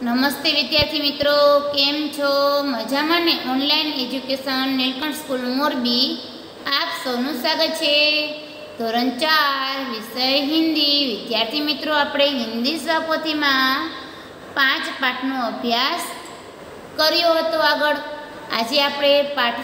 નમસ્તે વિદ્યાર્થી મિત્રો, કેમ છો? મજામાં ને? Online education Neelkanth school Morbi આપ સૌનું સ્વાગત છે. ધોરણ 4 વિષય હિન્દી. વિદ્યાર્થી મિત્રો, આપણે હિન્દી સ્વપોથીમાં 5 પાઠનો અભ્યાસ કર્યો હતો આગળ. આજે આપણે પાઠ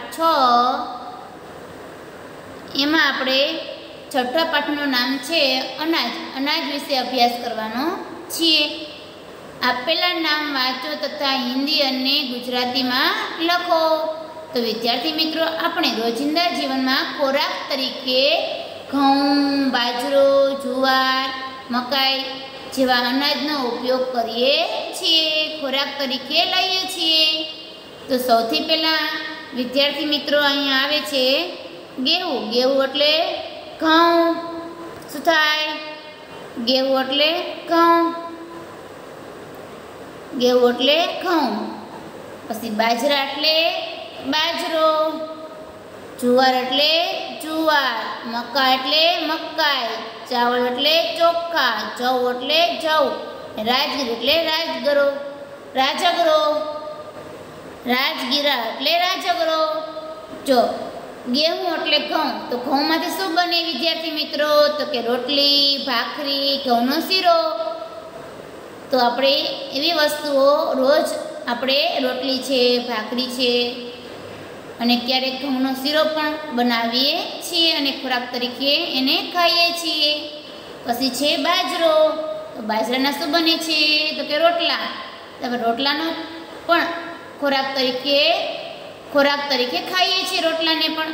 6 એમાં આપણે છઠ્ઠા પાઠનું નામ છે અનાજ. અનાજ વિશે અભ્યાસ કરવાનો છીએ. આપેલા નામ વાંચો તથા હિન્દી અને ગુજરાતીમાં લખો. તો વિદ્યાર્થી મિત્રો, આપણે રોજિંદા જીવનમાં ખોરાક તરીકે ઘઉં, બાજરો, જુવાર, મકાઈ જેવા અનાજનો ઉપયોગ કરીએ છીએ, ખોરાક તરીકે લઈએ છીએ. તો સૌથી પહેલાં વિદ્યાર્થી મિત્રો અહીંયા આવે છે ગેહું. ગેહું એટલે ઘઉં. શું થાય? ગેહું એટલે ઘઉં. ગેહું એટલે ઘઉં. પછી બાજરા એટલે બાજરો, જુવાર એટલે જુવાર, મકા એટલે મકાઈ, ચાવલ એટલે ચોખા, જવ એટલે જવ, રાજગીર એટલે રાજગરો, રાજગીરા એટલે રાજગરો. જો ગેહું એટલે ઘઉં, તો ઘઉંમાંથી શું બને વિદ્યાર્થી મિત્રો? તો કે રોટલી, ભાખરી, ઘઉંનો શીરો. તો આપણે એવી વસ્તુઓ રોજ આપણે રોટલી છે, ભાખરી છે અને ક્યારેક ઘઉંનો શીરો પણ બનાવીએ છીએ અને ખોરાક તરીકે એને ખાઈએ છીએ. પછી છે બાજરો. તો બાજરાના શું બને છે? તો કે રોટલા. તો રોટલાનો પણ ખોરાક તરીકે ખાઈએ છીએ રોટલાને પણ.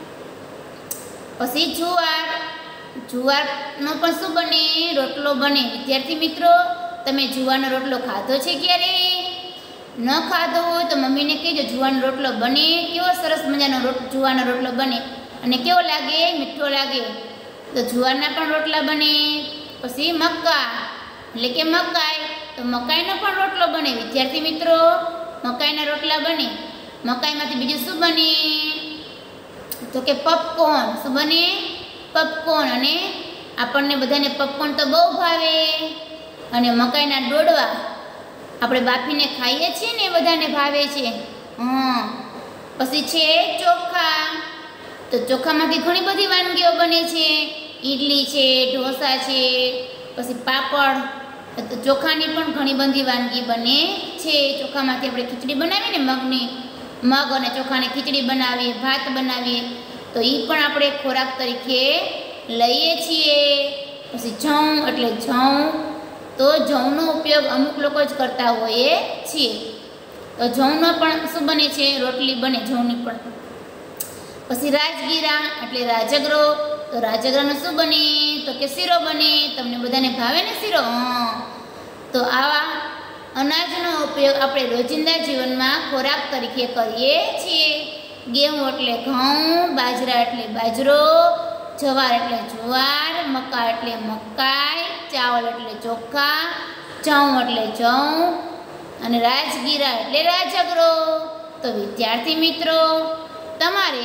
પછી જુવારનો પણ શું બને? રોટલો બને. વિદ્યાર્થી મિત્રો, તમે જુવારનો રોટલો ખાધો છે ક્યારે? ન ખાધો હોય તો મમ્મીને કહેજો, જુવારનો રોટલો બને. કેવો સરસ મજાનો જુવારનો રોટલો બને અને કેવો લાગે? મીઠો લાગે. તો જુવારના પણ રોટલા બને. પછી મક્કા એટલે કે મકાઈ. તો મકાઈનો પણ રોટલો બને. વિદ્યાર્થી મિત્રો, મકાઈના રોટલા બને. મકાઈમાંથી બીજું શું બને? તો કે પોપકોર્ન. શું બને? પોપકોર્ન. અને આપણને બધાને પોપકોર્ન તો બહુ ભાવે. અને મકાઈના ડોડવા આપણે બાફીને ખાઈએ છીએ ને, બધાને ભાવે છે. પછી છે ચોખા. તો ચોખામાંથી ઘણી બધી વાનગીઓ બને છે. ઈડલી છે, ઢોસા છે, પછી પાપડ. તો ચોખાની પણ ઘણી બધી વાનગી બને છે. ચોખામાંથી આપણે ખીચડી બનાવીએ ને, મગ અને ચોખાની ખીચડી બનાવીએ, ભાત બનાવીએ. તો એ પણ આપણે ખોરાક તરીકે લઈએ છીએ. પછી જવ એટલે જવ. તો જવનો ઉપયોગ અમુક લોકો જ કરતા હોઈએ છીએ. તો જવનો પણ શું બને છે? રોટલી બને જવની પણ. પછી રાજગીરા એટલે રાજગરો. તો રાજગરાનો શું બને? તો કે શીરો બને. તમને બધાને ભાવે ને શીરો? તો આવા અનાજનો ઉપયોગ આપણે રોજિંદા જીવનમાં ખોરાક તરીકે કરીએ છીએ. ગેહું એટલે ઘઉં, બાજરા એટલે બાજરો, જવાર એટલે જુવાર, મકા એટલે મકાઈ, ચાવલ એટલે ચોખા, જવ એટલે જવ અને રાજગીરા એટલે રાજગરો. તો વિદ્યાર્થી મિત્રો, તમારે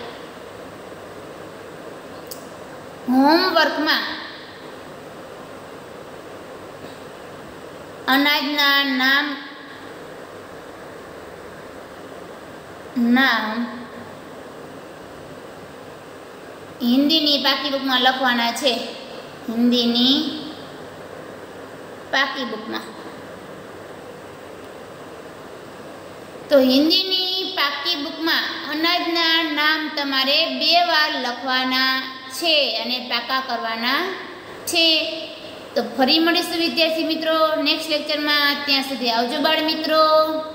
હોમવર્કમાં અનાજના નામ હિન્દીની પાકી બુકમાં લખવાના છે. હિન્દીની પાકી બુકમાં. તો હિન્દીની પાકી બુકમાં અનાજના નામ તમારે 2 વાર લખવાના છે અને પાકા કરવાના છે. તો ફરી મળીશું વિદ્યાર્થી મિત્રો નેક્સ્ટ લેક્ચરમાં. ત્યાં સુધી આવજો બાળ મિત્રો.